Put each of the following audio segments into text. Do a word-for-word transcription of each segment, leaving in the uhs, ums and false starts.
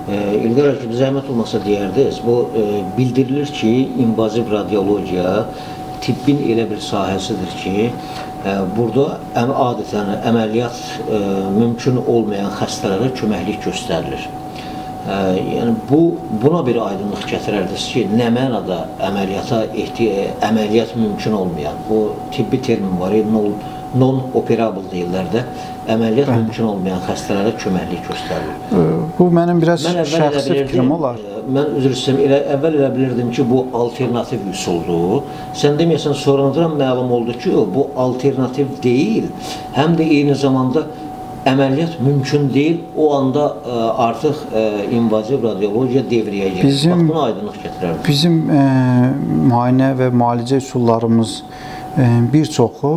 İlqar Əkim, zəhmət olmasa deyərdiniz, bu bildirilir ki, invaziv radiologiya tibbin elə bir sahəsidir ki, burada adətən əməliyyat mümkün olmayan xəstələrə köməklik göstərilir. Yəni, bu, buna bir aydınlıq gətirərdiniz ki, nə mənada əməliyyata əməliyyat mümkün olmayan, bu tibbi termin var, non-operable deyirlər də, əməliyyat Bəli. mümkün olmayan xəstələrə köməklik göstərilir. Bu mənim biraz şəxsi fikrim olar. Mən üzr istəyirəm, elə, əvvəl elə bilirdim ki, bu alternativ üsuldur. Sən deməyəsən, sonradan məlum oldu ki, bu alternativ deyil, həm də eyni zamanda əməliyyat mümkün deyil, o anda ə, artıq ə, invaziv radiologiya devrəyə gelir. Bizim, Bax, buna aydınlıq gətirərdim. Bizim ə, müayinə və müalicə üsullarımız ə, bir çoxu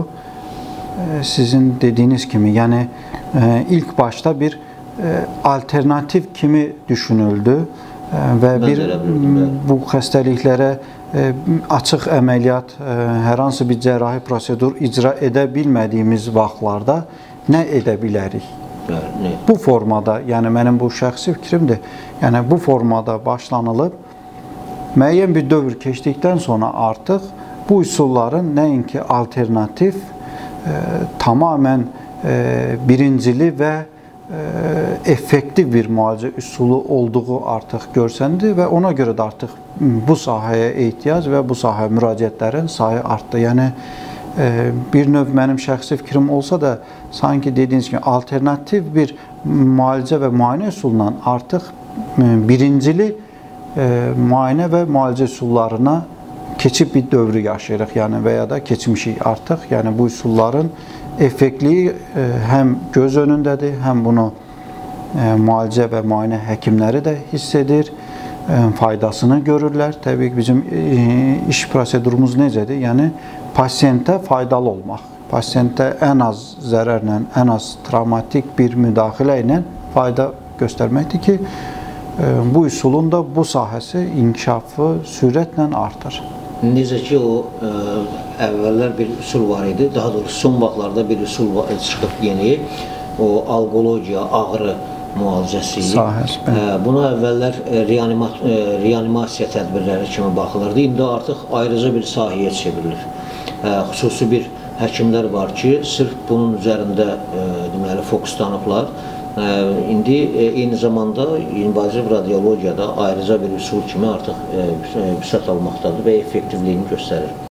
ə, sizin dediyiniz kimi, yəni ə, ilk başda bir ə, alternativ kimi düşünüldü ə, və Mən bir bu xəstəliklərə ə, açıq əməliyyat, ə, hər hansı bir cərrahi prosedur icra edə bilmədiyimiz vaxtlarda nə edə bilərik? Bəli, bu formada, yəni mənim bu şəxsi fikrimdir, yəni bu formada başlanılıb, müəyyən bir dövr keçdikdən sonra artıq bu üsulların nəinki alternativ, e, tamamən e, birincili və e, effektiv bir müalicə üsulu olduğu artıq görsəndi və ona görə də artıq bu sahəyə ehtiyac və bu sahəyə müraciətlərin sayı artdı. Yəni, bir növ mənim şəxsi fikrim olsa da, sanki dediyiniz kimi alternativ bir müalicə və müayinə üsulundan artıq birincili müayinə və müalicə üsullarına keçib bir dövrü yaşayırıq, yəni və ya da keçmişik artıq. Yəni bu üsulların effektliyi həm göz önündədir, həm bunu müalicə və müayinə həkimləri də hiss edir, faydasını görürlər. Təbii ki, bizim iş prosedurumuz necədir? Yəni, pasiyentə faydalı olmaq, pasiyentə ən az zərərlə, ən az travmatik bir müdaxilə ilə fayda göstərməkdir ki, bu üsulun da bu sahəsi inkişafı sürətlə artır. Necə ki, o əvvəllər bir üsul var idi, daha doğrusu son vaxtlarda bir üsul çıxıb yeni, o alqologiya, ağrı müalicəsi. Buna əvvəllər reanimasiya tədbirləri kimi baxılırdı, indi artıq ayrıca bir sahəyə çevrilir. Xüsusi bir həkimlər var ki, sırf bunun üzərində deməli, fokuslanıblar. İndi eyni zamanda invaziv radiologiyada ayrıca bir üsul kimi artıq vüsət almaqdadır və effektivliyini göstərir.